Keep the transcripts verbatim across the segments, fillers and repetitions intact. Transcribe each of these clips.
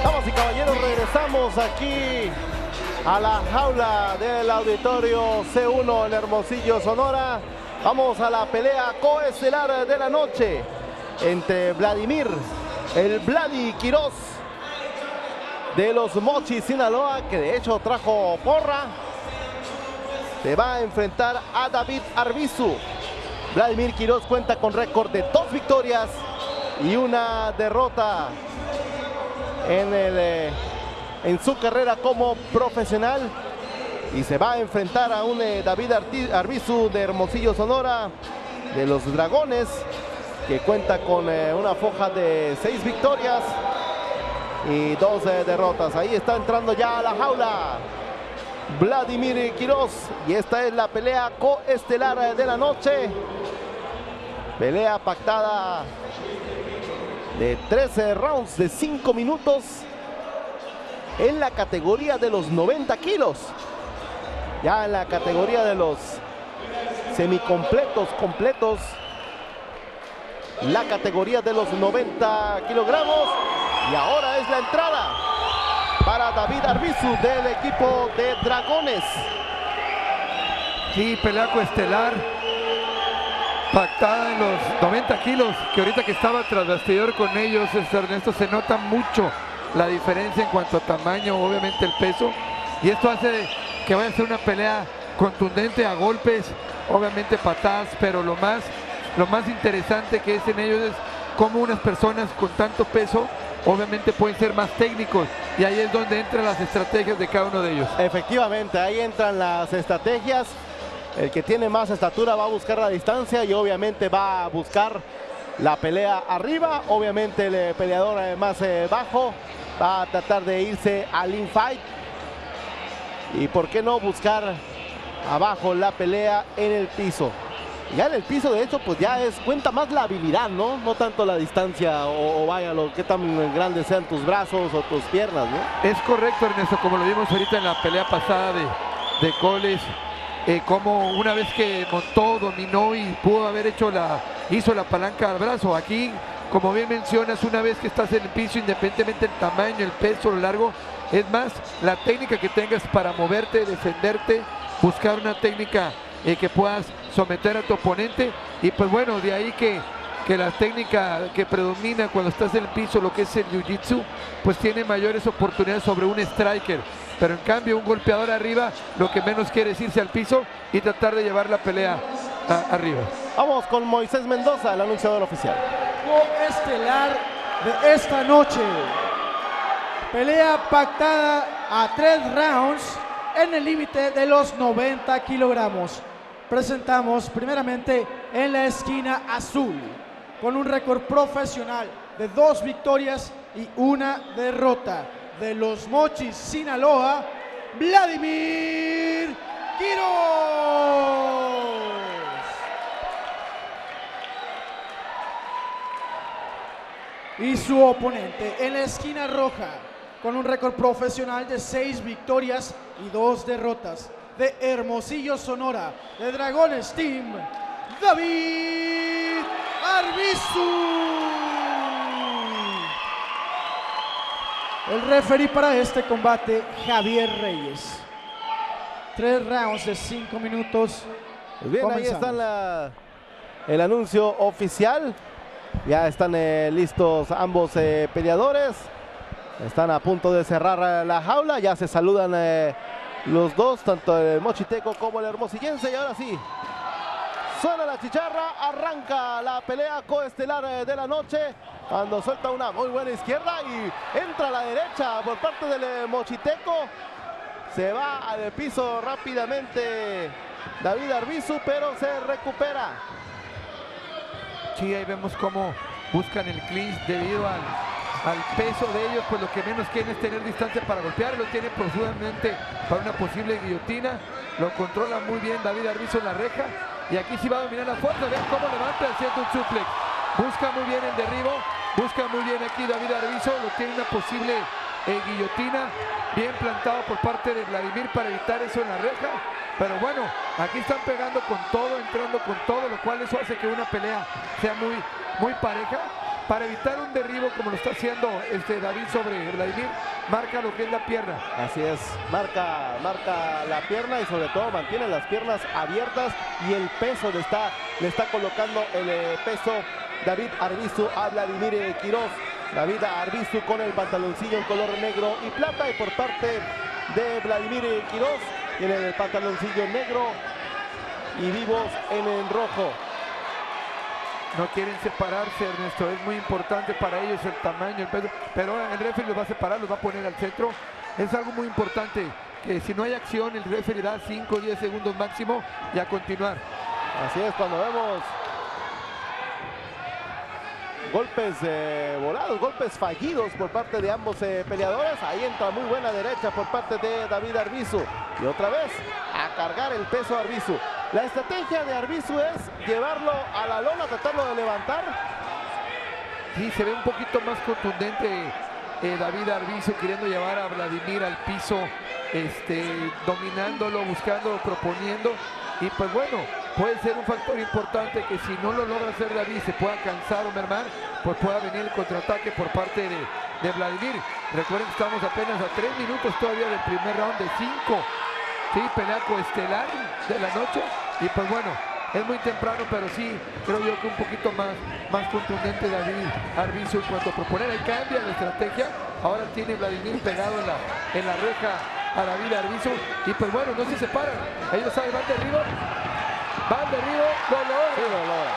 Damas y caballeros, regresamos aquí a la jaula del auditorio C uno en Hermosillo, Sonora. Vamos a la pelea coestelar de la noche entre Vladimir, el Vladi Quiroz de los Mochis, Sinaloa, que de hecho trajo porra. Se va a enfrentar a David Arbizu. Vladimir Quiroz cuenta con récord de dos victorias y una derrota en, el, eh, en su carrera como profesional. Y se va a enfrentar a un eh, David Arbizu de Hermosillo, Sonora, de los Dragones, que cuenta con eh, una foja de seis victorias y dos eh, derrotas. Ahí está entrando ya a la jaula Vladimir Quiroz, y esta es la pelea coestelar de la noche. Pelea pactada de trece rounds de cinco minutos en la categoría de los noventa kilos. Ya en la categoría de los semicompletos, completos, la categoría de los noventa kilogramos. Y ahora es la entrada para David Arbizu del equipo de Dragones. Sí, pelea coestelar pactada en los noventa kilos, que ahorita que estaba tras bastidor con ellos, este Ernesto, se nota mucho la diferencia en cuanto a tamaño, obviamente el peso, y esto hace que vaya a ser una pelea contundente a golpes, obviamente patadas, pero lo más, lo más interesante que es en ellos es cómo unas personas con tanto peso obviamente pueden ser más técnicos, y ahí es donde entran las estrategias de cada uno de ellos. Efectivamente, ahí entran las estrategias. El que tiene más estatura va a buscar la distancia y obviamente va a buscar la pelea arriba. Obviamente el peleador más eh, bajo va a tratar de irse al infight. Y por qué no buscar abajo la pelea en el piso. Ya en el piso, de hecho, pues ya es cuenta más la habilidad, ¿no? No tanto la distancia o, o vaya, lo que tan grandes sean tus brazos o tus piernas, ¿no? Es correcto, Ernesto, como lo vimos ahorita en la pelea pasada de, de Coles, eh, como una vez que montó, dominó y pudo haber hecho la, hizo la palanca al brazo. Aquí, como bien mencionas, una vez que estás en el piso, independientemente del tamaño, el peso, lo largo, es más la técnica que tengas para moverte, defenderte, buscar una técnica eh, que puedas someter a tu oponente. Y pues bueno, de ahí que, que la técnica que predomina cuando estás en el piso, lo que es el jiu-jitsu, pues tiene mayores oportunidades sobre un striker. Pero en cambio un golpeador arriba lo que menos quiere es irse al piso y tratar de llevar la pelea a, arriba. Vamos con Moisés Mendoza, el anunciador oficial. Estelar de esta noche. Pelea pactada a tres rounds en el límite de los noventa kilogramos. Presentamos primeramente en la esquina azul, con un récord profesional de dos victorias y una derrota, de los Mochis, Sinaloa, Vladimir Quiroz. Y su oponente en la esquina roja, con un récord profesional de seis victorias y dos derrotas, de Hermosillo, Sonora, de Dragones Team, David Arbizu. El referee para este combate, Javier Reyes. Tres rounds de cinco minutos. Pues bien, ahí está la, el anuncio oficial. Ya están eh, listos ambos eh, peleadores. Están a punto de cerrar eh, la jaula. Ya se saludan eh, los dos, tanto el mochiteco como el hermosillense. Y ahora sí, suena la chicharra, arranca la pelea coestelar eh, de la noche. Cuando suelta una muy buena izquierda y entra a la derecha por parte del eh, mochiteco. Se va al piso rápidamente David Arbizu, pero se recupera. Sí, ahí vemos cómo buscan el clinch debido al, al peso de ellos, pues lo que menos quieren es tener distancia para golpear. Lo tiene posiblemente para una posible guillotina. Lo controla muy bien David Arbizu en la reja. Y aquí sí va a dominar la fuerza. Vean cómo levanta haciendo un suplex. Busca muy bien el derribo. Busca muy bien aquí David Arbizu. Lo tiene una posible eh, guillotina. Bien plantado por parte de Vladimir para evitar eso en la reja. Pero bueno, aquí están pegando con todo, entrando con todo, lo cual eso hace que una pelea sea muy, muy pareja. para evitar un derribo como lo está haciendo este David sobre Vladimir, marca lo que es la pierna. Así es, marca, marca la pierna y sobre todo mantiene las piernas abiertas y el peso le está, le está colocando el eh, peso David Arbizu a Vladimir eh, Quiroz. David Arbizu con el pantaloncillo en color negro y plata, y por parte de Vladimir eh, Quiroz tiene el pantaloncillo negro y vivos en el rojo. No quieren separarse, Ernesto, es muy importante para ellos el tamaño, el peso, pero ahora el referee los va a separar, los va a poner al centro. Es algo muy importante, que si no hay acción, el referee da cinco o diez segundos máximo y a continuar. Así es, cuando vemos golpes eh, volados, golpes fallidos por parte de ambos eh, peleadores, ahí entra muy buena derecha por parte de David Arbizu. Y otra vez, a cargar el peso Arbizu. La estrategia de Arbizu es llevarlo a la lona, tratarlo de levantar. Sí, se ve un poquito más contundente eh, David Arbizu queriendo llevar a Vladimir al piso, este, dominándolo, buscando, proponiendo. Y pues bueno, puede ser un factor importante que si no lo logra hacer David, se pueda cansar o mermar, pues pueda venir el contraataque por parte de, de Vladimir. Recuerden que estamos apenas a tres minutos todavía del primer round de cinco. Sí, pelea coestelar de la noche. Y pues bueno, es muy temprano, pero sí, creo yo que un poquito más, más contundente David Arbizu en cuanto a proponer. Ahí cambia la estrategia. Ahora tiene Vladimir pegado en la, en la reja a David Arbizu. Y pues bueno, no se separan. Ellos saben, van derribo. Van derribo, lo logra. Sí, lo logra.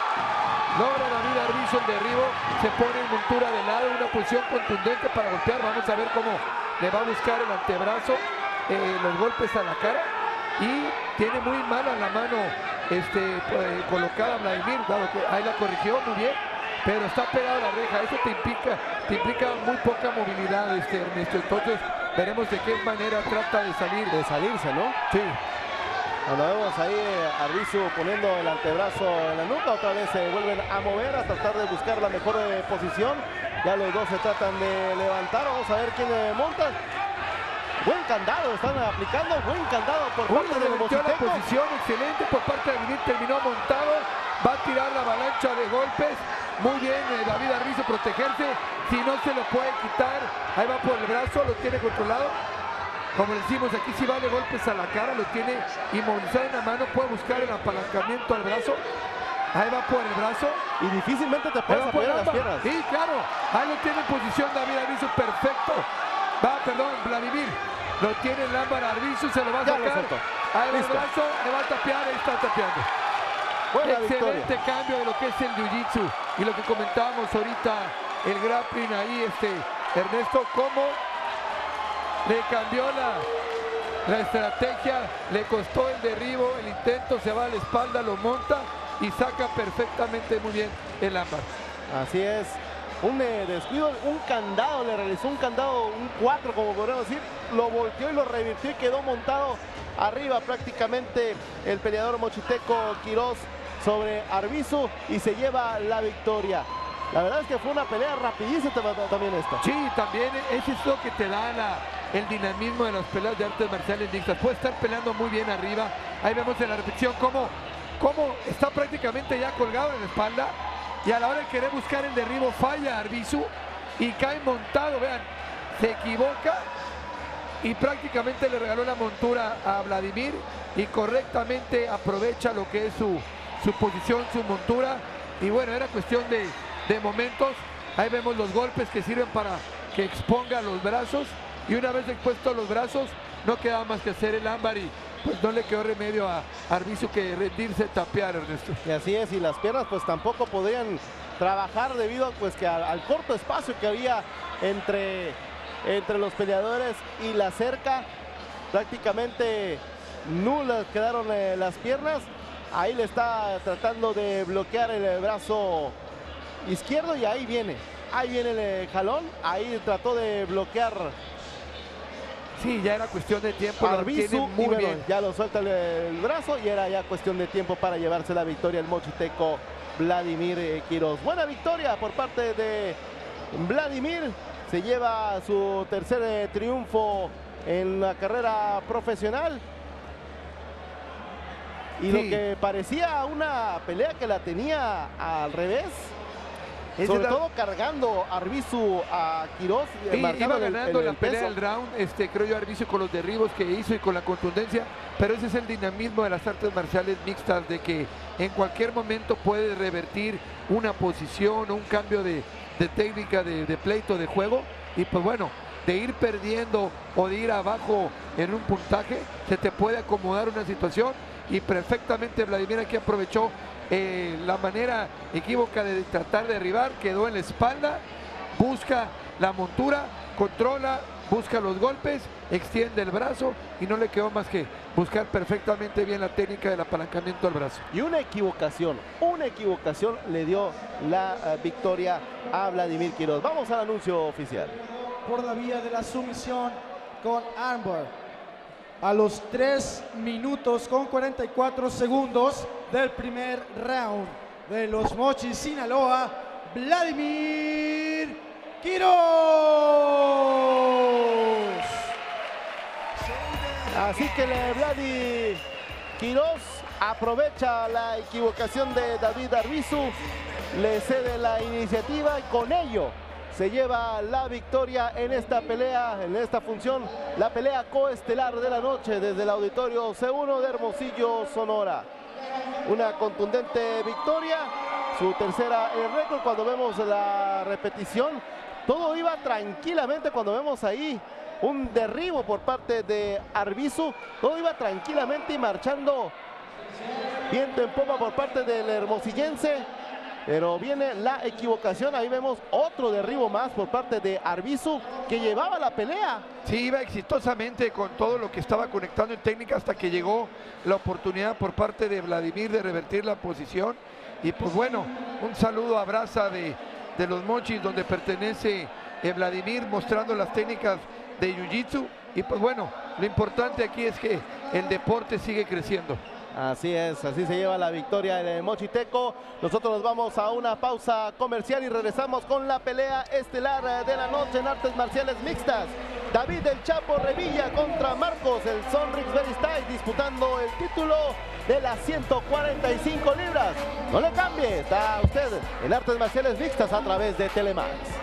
Logra David Arbizu el derribo. Se pone en montura de lado, una posición contundente para golpear. Vamos a ver cómo le va a buscar el antebrazo. Eh, los golpes a la cara, y tiene muy mala la mano este, eh, colocada Vladimir, dado que ahí la corrigió muy bien, pero está pegado a la reja. Eso te implica, te implica muy poca movilidad, este, Ernesto. Entonces veremos de qué manera trata de salir. De salirse, ¿no? Sí. Cuando vemos ahí a Arbizu poniendo el antebrazo en la nuca, otra vez se vuelven a mover, a tratar de buscar la mejor eh, posición. Ya los dos se tratan de levantar. Vamos a ver quién eh, monta. Buen candado, están aplicando buen candado por parte del Mochiteco. La Mochiteco. posición excelente por parte de Vladimir, terminó montado, va a tirar la avalancha de golpes. Muy bien eh, David Arbizu, protegerse, si no se lo puede quitar, ahí va por el brazo, lo tiene controlado. Como decimos, aquí si va de golpes a la cara, lo tiene inmovilizado en la mano, puede buscar el apalancamiento al brazo. Ahí va por el brazo. Y difícilmente te puedes apoyar las piernas. Sí, claro, ahí lo tiene en posición David Arbizu, perfecto. Va, perdón, Vladimir, lo tiene el ámbar Arbizu, se lo va a ya sacar. Ahí va el brazo, le va a tapear, ahí está tapeando. Buena Excelente victoria. Cambio de lo que es el jiu-jitsu y lo que comentábamos ahorita, el grappling ahí, este, Ernesto, cómo le cambió la, la estrategia, le costó el derribo, el intento, se va a la espalda, lo monta y saca perfectamente muy bien el ámbar. Así es. Un eh, descuido, un candado, le realizó un candado, un cuatro como podríamos decir, lo volteó y lo revirtió y quedó montado arriba prácticamente el peleador Mochiteco Quiroz sobre Arbizu y se lleva la victoria. La verdad es que fue una pelea rapidísima también esta. Sí, también eso es lo que te da la, el dinamismo de las peleas de artes marciales mixtas. Puede estar peleando muy bien arriba. Ahí vemos en la repetición cómo, cómo está prácticamente ya colgado en la espalda. Y a la hora de querer buscar el derribo falla Arbizu y cae montado, vean, se equivoca y prácticamente le regaló la montura a Vladimir y correctamente aprovecha lo que es su, su posición, su montura. Y bueno, era cuestión de, de momentos. Ahí vemos los golpes que sirven para que exponga los brazos y una vez expuestos los brazos no queda más que hacer el ámbar y pues no le quedó remedio a Arbizu que rendirse, tapear, Ernesto. Y así es, y las piernas pues tampoco podían trabajar debido a pues que al, al corto espacio que había entre, entre los peleadores y la cerca. Prácticamente nulas quedaron eh, las piernas. Ahí le está tratando de bloquear el brazo izquierdo y ahí viene, ahí viene el jalón, ahí trató de bloquear. Sí, ya era cuestión de tiempo, lo Arbizu, tiene muy bueno, bien. ya lo suelta el, el brazo y era ya cuestión de tiempo para llevarse la victoria el Mochiteco Vladimir eh, Quiroz. Buena victoria por parte de Vladimir, se lleva su tercer eh, triunfo en la carrera profesional. Y Sí. lo que parecía una pelea que la tenía al revés, Sobre todo cargando Arbizu a Quiroz. Y iba marcando el- ganando el- la el pelea peso. del round, este, creo yo, Arbizu con los derribos que hizo y con la contundencia, pero ese es el dinamismo de las artes marciales mixtas, de que en cualquier momento puede revertir una posición o un cambio de, de técnica, de, de pleito, de juego, y pues bueno, de ir perdiendo o de ir abajo en un puntaje, se te puede acomodar una situación, y perfectamente Vladimir aquí aprovechó eh, la manera equívoca de tratar de derribar, quedó en la espalda, busca la montura, controla, busca los golpes, extiende el brazo y no le quedó más que buscar perfectamente bien la técnica del apalancamiento al brazo. Y una equivocación, una equivocación le dio la eh, victoria a Vladimir Quiroz. Vamos al anuncio oficial. Por la vía de la sumisión con armbar. A los tres minutos con cuarenta y cuatro segundos del primer round de los Mochis, Sinaloa, Vladimir Quiroz. Así que le Vladi Quiroz aprovecha la equivocación de David Arbizu, le cede la iniciativa y con ello se lleva la victoria en esta pelea, en esta función, la pelea coestelar de la noche desde el Auditorio C uno de Hermosillo, Sonora. Una contundente victoria, su tercera en récord. Cuando vemos la repetición, todo iba tranquilamente. Cuando vemos ahí un derribo por parte de Arbizu, todo iba tranquilamente y marchando viento en popa por parte del hermosillense. Pero viene la equivocación, ahí vemos otro derribo más por parte de Arbizu, que llevaba la pelea. Sí, iba exitosamente con todo lo que estaba conectando en técnica hasta que llegó la oportunidad por parte de Vladimir de revertir la posición. Y pues bueno, un saludo a Brasa de, de los Mochis, donde pertenece eh, Vladimir, mostrando las técnicas de Jiu-Jitsu. Y pues bueno, lo importante aquí es que el deporte sigue creciendo. Así es, así se lleva la victoria en el Mochiteco. Nosotros nos vamos a una pausa comercial y regresamos con la pelea estelar de la noche en artes marciales mixtas. David El Chapo Revilla contra Marcos el Sonrix Beristain, disputando el título de las ciento cuarenta y cinco libras. No le cambie, está usted en artes marciales mixtas a través de Telemax.